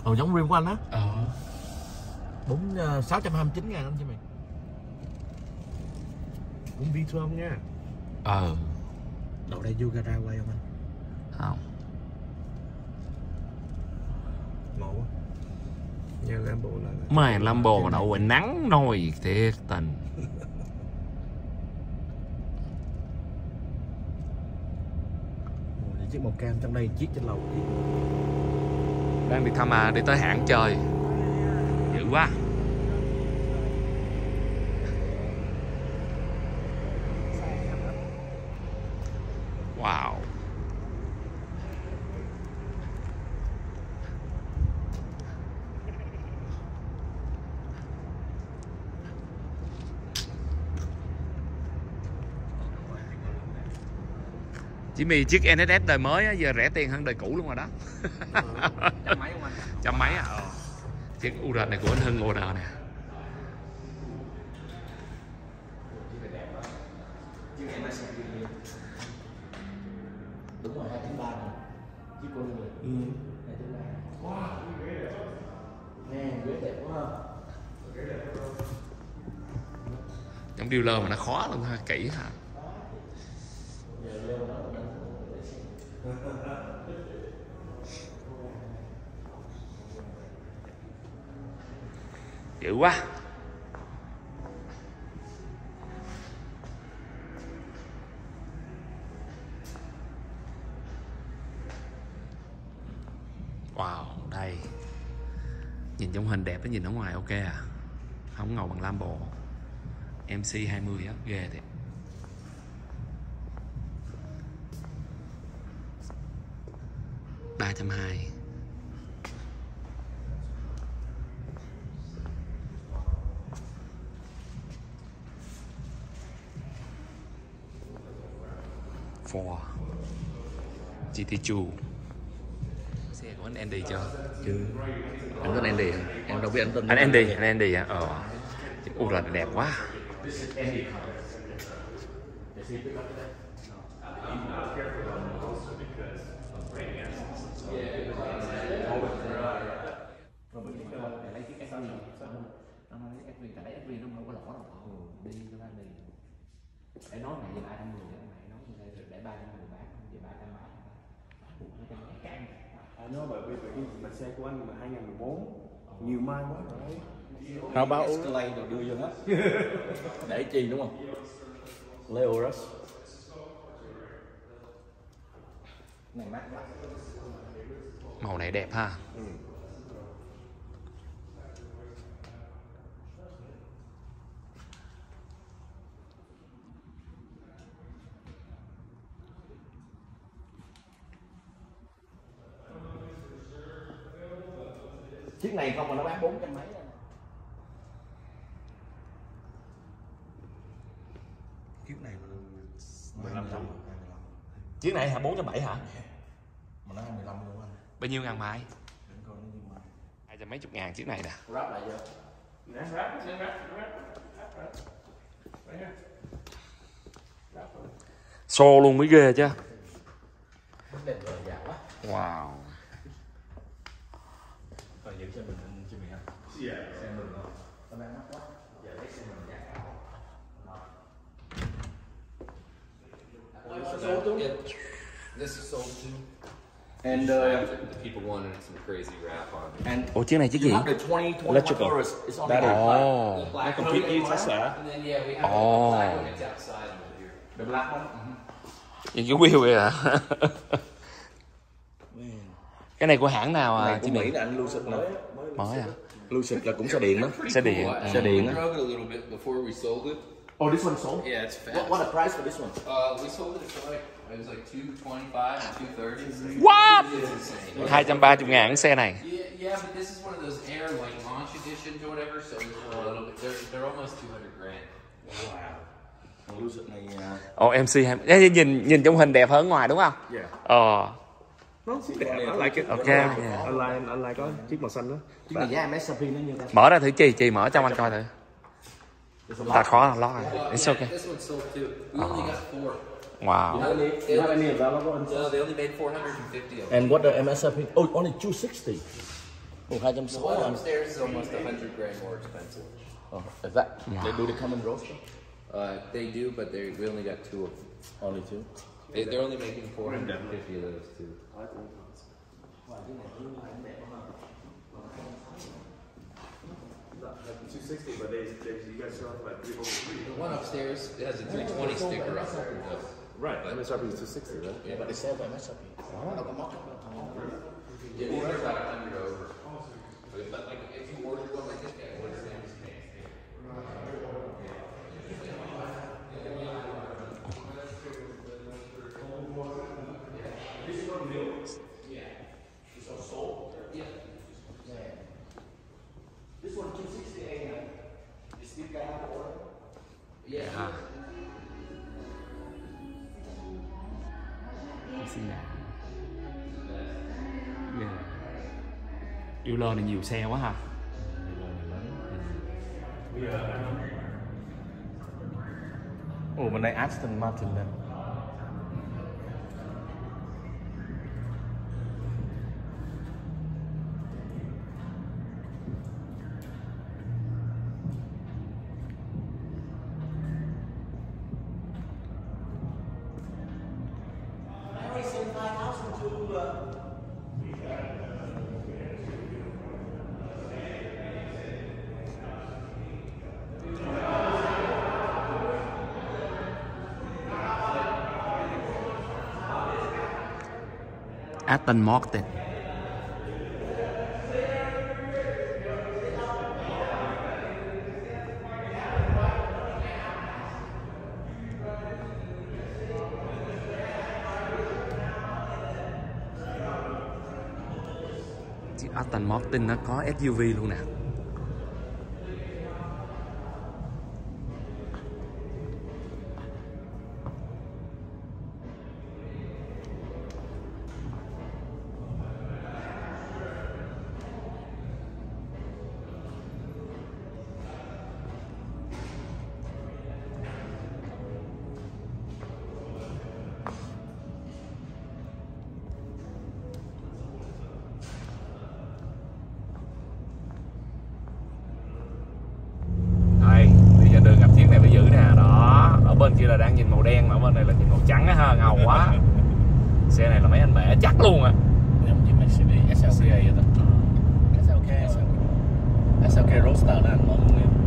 Ồ, giống rim của anh á. 629.000 anh chị mày. Cũng V12 nha. Đậu đây vô gara quay không anh? Không. Ngộ quá. Nhà Lambo là Mày Lambo mà đậu ngoài nắng nôi thiệt tình. chiếc màu cam trong đây, chiếc trên lầu. Đang đi thăm đi tới hãng chơi. Dữ quá. Wow. Chỉ mì chiếc NSS đời mới á, giờ rẻ tiền hơn đời cũ luôn rồi đó. Trăm mấy không anh? Trăm mấy à? Chiếc UR này của anh Hưng UR nè. Đúng rồi, 2.3 này. Chiếc cô này. 2.3. Wow. Nè, ghế đẹp quá ha. Giống dealer mà nó khó luôn ha, kỹ hả? Dữ quá. Wow, đây. Nhìn trong hình đẹp với nhìn ở ngoài ok à. Không ngầu bằng Lambo. MC20 á, ghê thiệt. $320. Ford GT2. Xe của anh Andy chưa? Chưa. Anh tên Andy hả? Em đâu biết anh tên. Anh Andy hả? UR đẹp quá. Để nói này về 310 này nói để 310 bán về 300 bán. Anh nói bởi vì cái xe của anh mà 2014 nhiều mai quá rồi. How about Escalade rồi đưa vô hết. Để chi đúng không? Leorus? Này mát quá. Màu này đẹp ha. Chiếc này không mà nó bán 400 mấy. Chiếc này 15 trăm. Chiếc này hả? 470 hả? Mà nó 15 luôn anh. Bao nhiêu ngàn mai? Đừng coi nó như mai. 200 mấy chục ngàn chiếc này nè. Ráp lại chưa? Xô luôn mới ghê chứ. Đẹp rồi dạ quá. Wow. Còn giữ cho mình anh chị mình không? Xe mình không? Nó bán mắc quá. Giờ lấy xe mình giá cao. This is sold too. And The people wanted some crazy rap on it. and Ủa chiếc này chiếc gì? the 2021 Electrical. Taurus is on the That is. Ồ. Black one, compete you Tesla. and then yeah, we have Oh. the black one that's outside over here. the black one. Nhìn cái wheel vậy hả? Cái này của hãng nào Này chị của Mỹ Mỹ? là anh Lucid nè. Mới à? Lucid là cũng xe điện đó. Xe điện. Xe điện á. Drove it a little bit before we sold it. Oh, this one sold? Yeah, it's fast. What the price for this one? We sold it for like it was like 225 and 230. What? It's insane. 230 ngàn cái xe này. Yeah, but this is one of those Air like launch editions or whatever, so it's a little bit. They're almost 200 grand. Wow. Con Lucid này Ồ MC20. Nhìn trong hình đẹp hơn ngoài đúng không? yeah. Nó xinh đẹp, I like it. Ok. Anh like có chiếc màu xanh đó. Chiếc này giá MSRP nó như thế. Mở ra thử chị mở cho anh coi thử. Ta khó là lo rồi. It's okay. This one sold too. We only got 4. Wow. You have any of that? No, they only made 450 of them. And what the MSRP? Oh, only 260. Ồ, 260. One upstairs is almost $100,000 more expensive. Oh, is that? Do they come in roaster? They do, but we only got 2 of them. Only 2. They're only making 450 of those too. Like 260, but you guys sell for like over 3. The one upstairs, it has a 320 sticker up there. Right. MSRP is 260, right? Yeah. But they sell by MSRP. Yeah, these are about 100 over. But like, if you order one like this guy, what's his name? This one 260 A9. You still got to order? Yeah. Xin lỗi. Yêu này nhiều xe quá ha. Ồ, bên đây Aston Martin đây. Aston Martin. Chiếc Aston Martin nó có SUV luôn nè. Đường gặp chiếc này phải giữ nè, đó. Ở bên kia là đang nhìn màu đen mà ở bên này là nhìn màu trắng á ha, ngầu quá. Xe này là mấy anh bẻ chắc luôn á. SLK SLK Roadster là anh mọi người.